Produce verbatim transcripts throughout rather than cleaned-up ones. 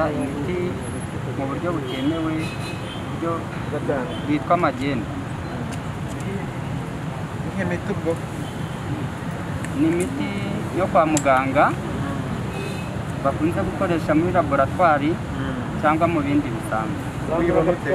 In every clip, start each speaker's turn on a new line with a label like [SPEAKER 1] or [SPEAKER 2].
[SPEAKER 1] imiti mu buryo butemewe, buryo bwitwa magendu.
[SPEAKER 2] Nk'imiti ubwo
[SPEAKER 1] Ni imiti yo kwa muganga bakunze gukoresha muri laboratwari cyangwa mu bindi bisanzwe.
[SPEAKER 2] uyibona ute?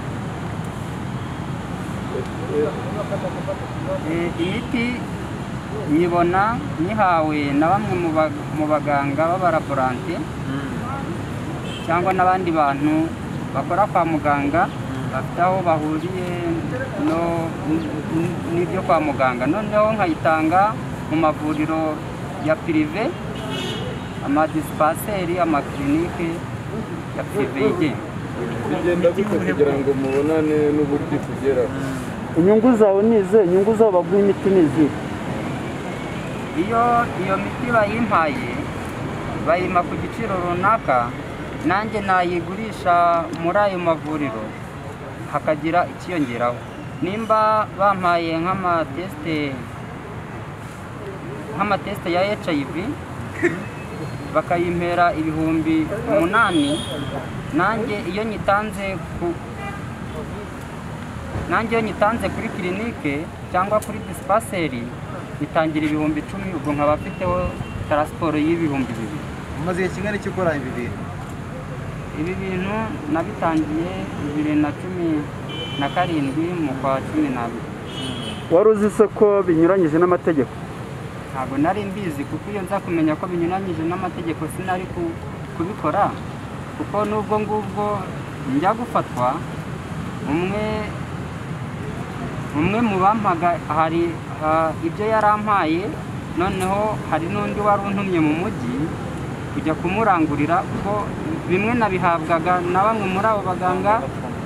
[SPEAKER 1] Eh, imiti nyibona nyihawe na bamwe mu ba- mu baganga b'abalaborante cyangwa n'abandi bantu bakora kwa muganga bafite aho bahuriye no n- n- n'ibyo kwa muganga, noneho nkayitanga mu mavuriro ya pirive, amadisipaseri, amakirinike ya pirive yigenga.
[SPEAKER 3] bigenda gute kugira ngo mubonane n'uburyo tugera?
[SPEAKER 4] inyungu zawe ni izihe? inyungu zabo baguha imiti ni izihe?
[SPEAKER 1] Iyo iyo miti bayimpaye bayima ku giciro runaka, nanjye nayigurisha muri ayo mavuriro hakagira ikiyongeraho. Nimba bampaye nk'amatesite nk'amatesite ya H I V bakayimpera ibihumbi umunani, nanjye iyo nyitanze ku nanjye iyo nyitanze kuri kirinike cyangwa kuri disipaseri bitangira ibihumbi icumi, ubwo nkaba mfiteho taransiporo y'ibihumbi bibiri.
[SPEAKER 2] Umaze igihe kingana iki ukora ibi bintu?
[SPEAKER 1] Ibi bintu nabitangiye bibiri na cumi na karindwi mu kwa cumi n'abiri.
[SPEAKER 4] wari uzi se ko binyuranyije n'amategeko?
[SPEAKER 1] Ntabwo nari mbizi, kuko iyo nza kumenya ko binyuranyije n'amategeko sinari ku- kubikora, kuko n'ubwo ngubwo njya gufatwa, umwe umwe mu bampaga hari ha- ibyo yarampaye, noneho hari n'undi wari untumye mu mujyi kujya kumurangurira, kuko bimwe nabihabwaga na bamwe muri abo baganga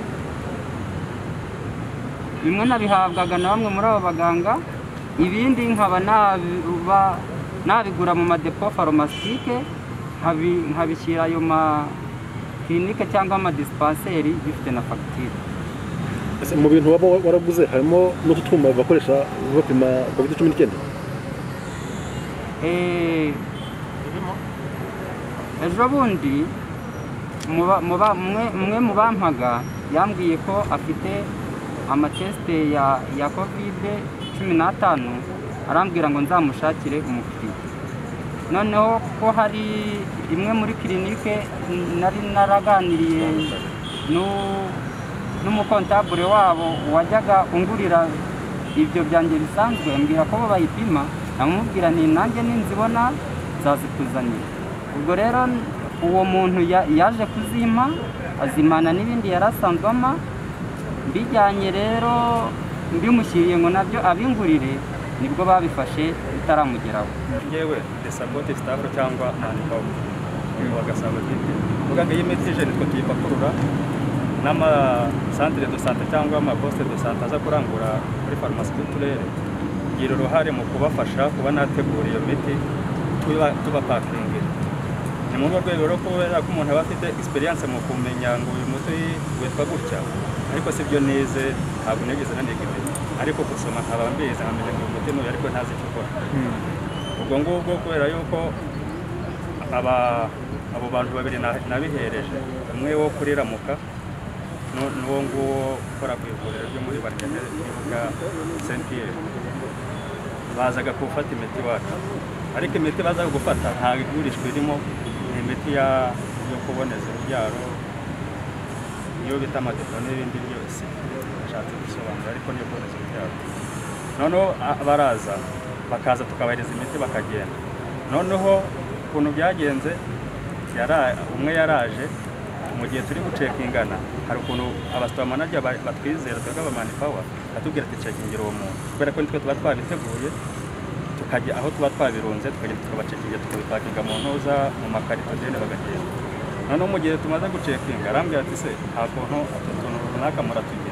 [SPEAKER 1] bimwe nabihabwaga na bamwe muri abo baganga, ibindi nkaba nabiba- nabigura mu madepo farumastike nkabishyira ayo ma kirinike cyangwa amadisipaseri bifite na fagitire.
[SPEAKER 5] Ese mu bintu waba waraguze harimo n'utu twuma bakoresha bapima covid cumi n'icyenda?
[SPEAKER 1] Eh, ejo bundi muba- muba- mwe- mwe mu bampaga yambwiye ko afite amatesite ya ya kovide cumi n'atanu, arambwira ngo nzamushakire umukiriya. Noneho ko hari imwe muri kirinike nari naraganiriye nu- n'umukontabure wabo wajyaga ungurira ibyo byanjye bisanzwe, mbwira ko bo bayipima, namubwira nti nanjye ninzibona nzazikuzanira. Ubwo rero uwo muntu ya- yaje kuzimpa, azimana n'ibindi yari asanzwe ampa, mbijyanye rero mbimushyiriye ngo nabyo abingurire, nibwo babifashe bitaramugeraho.
[SPEAKER 6] Yewe desabote staff cyangwa manpower wa Gasabo Giti vuga ngo iyi miti je nitwe tuyipakurura n'ama centre de santé cyangwa ama poste de santé aza kurangura muri pharmacie d'uturere, gira uruhare mu kubafasha kuba nategura iyo miti tuba tuba pakingira. Ni mu rwego rwo kubera ko umuntu aba afite experience mu kumenya ngo uyu muti witwa gutya, ariko si byo neze, ntabwo nigeze naniga imiti, ariko gusoma nkaba mbizi nkamenya ngo uyu muti n'uyu ariko ntazi icyo ukora. Ubwo ngubwo kubera yuko aba abo bantu babiri na- nabihereje, umwe wo kuri Ramuka nu- n'uwo nguwo ukora ku ivuriro ryo muri Barnyane rivuga Saint Pierre, bazaga gufata imiti iwacu, ariko imiti bazaga gufata ntabwo igurishwa irimo, ni imiti ya yo kuboneza urubyaro, iyo bita amadepo n'ibindi byose nashatse gusobanura, ariko niyo kuboneza urubyaro. Noneho a- baraza bakaza tukabahereza imiti bakagenda. Noneho ukuntu byagenze, yara- umwe yaraje mu gihe turi gucekingana, hari ukuntu abasitoma manager ba- batwizera twebwe aba manpower atubwira ati cekingira uwo muntu, kubera ko nitwe tuba twabiteguye, tukajya aho tuba twabirunze tukagenda tukabacekingira tukabipakinga mu ntuza mu makarito deni bagagenda. Noneho mu gihe tumaze gucekinga arambwira ati se nta kuntu utu tuntu runaka muratugira,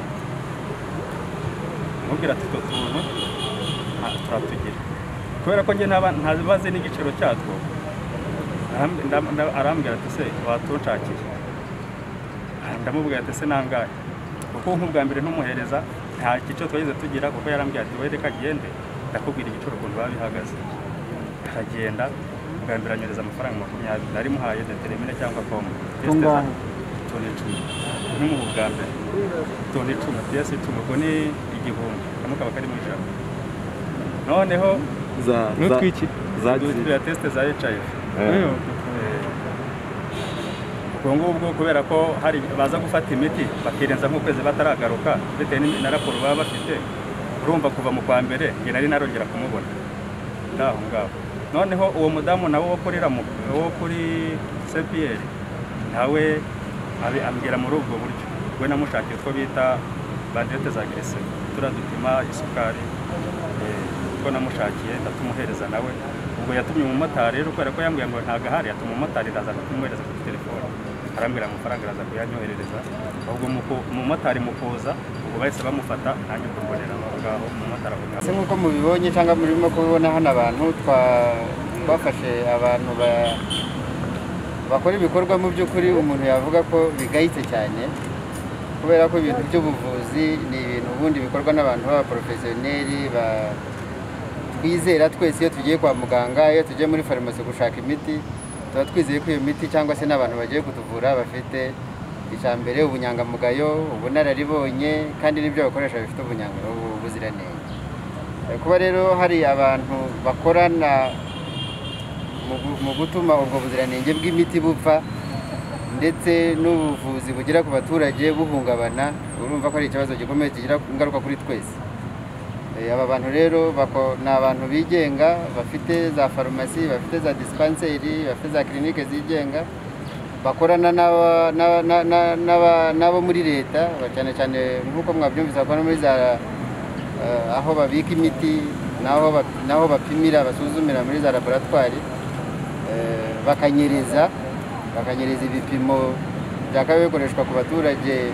[SPEAKER 6] mubwira ati utwo tuntu nta- turatugira, kubera ko njye ntaba ntabazi n'igiciro cyatwo. Aramb- ndam- nda- arambwira ati se watunshakira, ndamubwira ati se nangahe, kuko nk'ubwa mbere ntumuhereza nta giciro twageze tugira, kuko yarambwira ati we reka agende ndakubwira igiciro ukuntu biba bihagaze. Aragenda bwambiranyiriza amafaranga makumyabiri nari muhaye determine cyangwa komo
[SPEAKER 4] Tungahe?
[SPEAKER 6] toni icumi ni mu bwa mbere toni icumi piyesi icumi ubwo ni igihumbi kamwe kaba kari mu ijana noneho
[SPEAKER 3] za
[SPEAKER 5] n'utwiki
[SPEAKER 6] ya tesite za H I V ubwo ngubwo kubera ko hari baza gufata imiti bakirenza nk'ukwezi bataragaruka bitewe na raporo baba bafite urumva kuva mu kwa mbere nge nari narongera kumubona ngaho ngaho noneho uwo mudamu nawe wo kuri wo kuri C P R nawe ambwira muri ubwo buryo we namushakiye ko bita bandete za glycemie turadupima isukari ko namushakiye ndatumuhereza nawe ubwo yatumye umumotari rero kubera ko yambwiye ngo ntago ahari yatuma umumotari raza kumuhereza kuri telefone arambwira amafaranga araza kuyanyoherereza ubwo umumotari mukuza ubwo bahise bamufata nanjye kumbonera aho ngaho umumotari avuga
[SPEAKER 1] se nk'uko mubibonye cyangwa murimo kubibona hano abantu twafashe abantu bakora ibikorwa mu by'ukuri umuntu yavuga ko bigayitse cyane kubera ko ibintu by'ubuvuzi ni ibintu ubundi bikorwa n'abantu b'abaporofesiyoneri twizera twese iyo tugiye kwa muganga iyo tugiye muri farumasi gushaka imiti tuba twizeye ko iyo miti cyangwa se n'abantu bagiye kutuvura bafite icya mbere ubunyangamugayo ubunararibonye kandi n'ibyo bakoresha bifite ubuziranenge kuba rero hari abantu bakorana mu gutuma ubwo buziranenge bw'imiti bupfa ndetse n'ubuvuzi bugira ku baturage buhungabana urumva ko ari ikibazo gikomeye kigira ingaruka kuri twese aba bantu rero ni abantu bigenga bafite za farumasi bafite za dispanseri bafite za kirinike zigenga bakorana n'abo muri leta cyane cyane nk'uko mwabyumvise bakora muri za aho babika imiti n'aho bapimira basuzumira muri za laboratwari bakanyereza bakanyereza ibipimo byakabaye bikoreshwa ku baturage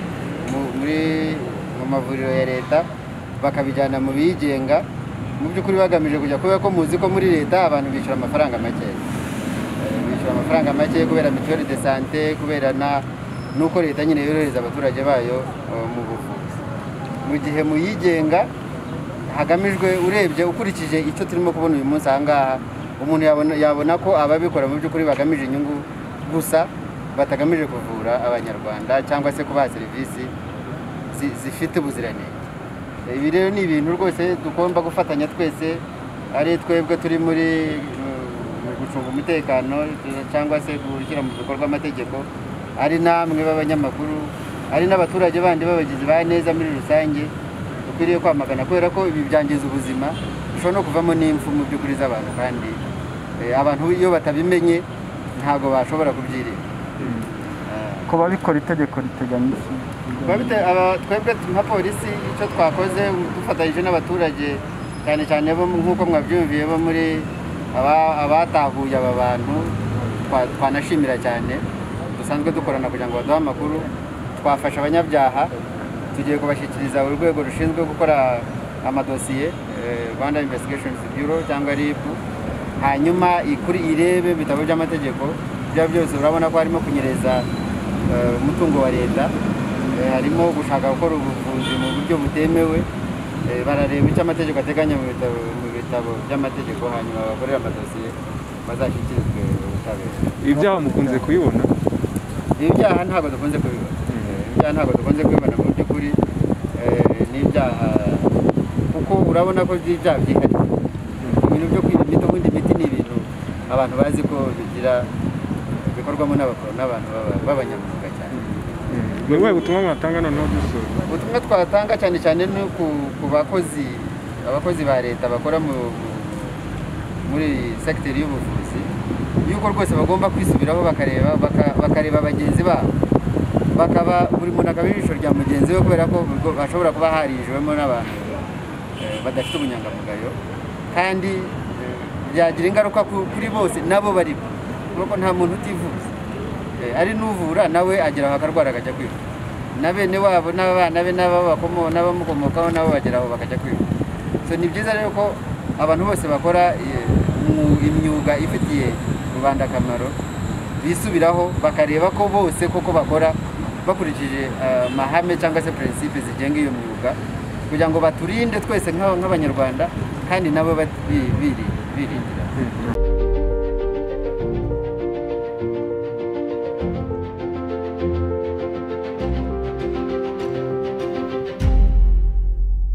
[SPEAKER 1] mu mavuriro ya leta bakabijyana mu bigenga mu by'ukuri bagamije kujya kubera ko muzi ko muri leta abantu bishyura amafaranga make bishyura amafaranga make kubera mituweli de sante kubera n'uko leta nyine yorohereza abaturage bayo mu buvuzi mu gihe mu yigenga hagamijwe urebye ukurikije icyo turimo kubona uyu munsi aha ngaha umuntu yabona ko ababikora mu by'ukuri bagamije inyungu gusa batagamije kuvura abanyarwanda cyangwa se kubaha serivisi zifite ubuziranenge ibi rero ni ibintu rwose tugomba gufatanya twese ari twebwe turi muri gucunga umutekano cyangwa se gushyira mu bikorwa amategeko ari namwe b'abanyamakuru ari n'abaturage bandi b'abagizi ba neza muri rusange dukwiriye kwamagana kubera ko ibi byangiza ubuzima bishobora no kuvamo n'impfu mu by'ukuri z'abantu kandi abantu iyo batabimenye ntabwo bashobora kubyirinda
[SPEAKER 4] ko babikora itegeko riteganya
[SPEAKER 1] twebwe nka polisi icyo twakoze dufatanyije n'abaturage cyane cyane bo nk'uko mwabyumviye bo muri abatahuye aba bantu twanashimira cyane dusanzwe dukorana kugira ngo baduhe amakuru twafashe abanyabyaha tugiye kubashyikiriza urwego rushinzwe gukora amadosiye Rwanda Investigations Bureau cyangwa R I B hanyuma ikuri irebe ibitabo by'amategeko bya byose urabona ko harimo kunyereza umutungo wa leta harimo gushaka gukora ubuvuzi mu buryo butemewe barareba icyo amategeko ateganya mu bitabo by'amategeko hanyuma bakorera amadosiye bazashyikirizwe ubutabera.
[SPEAKER 3] Ibyaha mukunze kubibona?
[SPEAKER 1] Ibyaha ntabwo dukunze kubibona ibyaha ntabwo dukunze kubibona mu by'ukuri n'ibyaha kuko urabona ko ibyaha byihariye ibintu byo kwiba imiti ubundi imiti ni ibintu abantu bazi ko bigira bikorwamo n'abantu b'abanyamwuga cyane.
[SPEAKER 3] Ni ubuhe butumwa mwatanga noneho dusoza?
[SPEAKER 1] Ubutumwa twatanga cyane cyane ni ku bakozi abakozi ba leta bakora muri sekiteri y'ubuvuzi yuko rwose bagomba kwisubiraho bakareba bakareba bagenzi babo bakaba buri muntu akaba ijisho rya mugenzi we kubera ko bashobora kuba harijwemo n'abantu badafite ubunyangamugayo kandi byagira ingaruka kuri bose nabo barimo kuko nta muntu utivuza ari n'uvura nawe agera aho akarwara akajya kwivuza na bene wabo n'abana be n'abamukomokaho nabo bagera aho bakajya kwivuza. So ni byiza rero ko abantu bose bakora imyuga ifitiye rubanda akamaro bisubiraho bakareba ko bose koko bakora bakurikije amahame cyangwa se principe zigenga iyo myuga kugira ngo baturinde twese nk'abanyarwanda kandi nabo biringira.